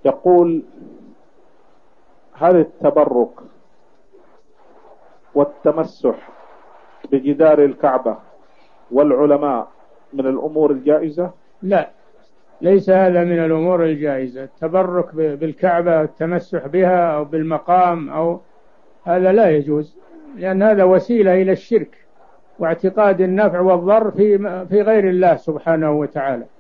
يقول: هل التبرك والتمسح بجدار الكعبة والعلماء من الأمور الجائزة؟ لا، ليس هذا من الأمور الجائزة. التبرك بالكعبة والتمسح بها أو بالمقام هذا لا يجوز، لأن هذا وسيلة إلى الشرك واعتقاد النفع والضر في غير الله سبحانه وتعالى.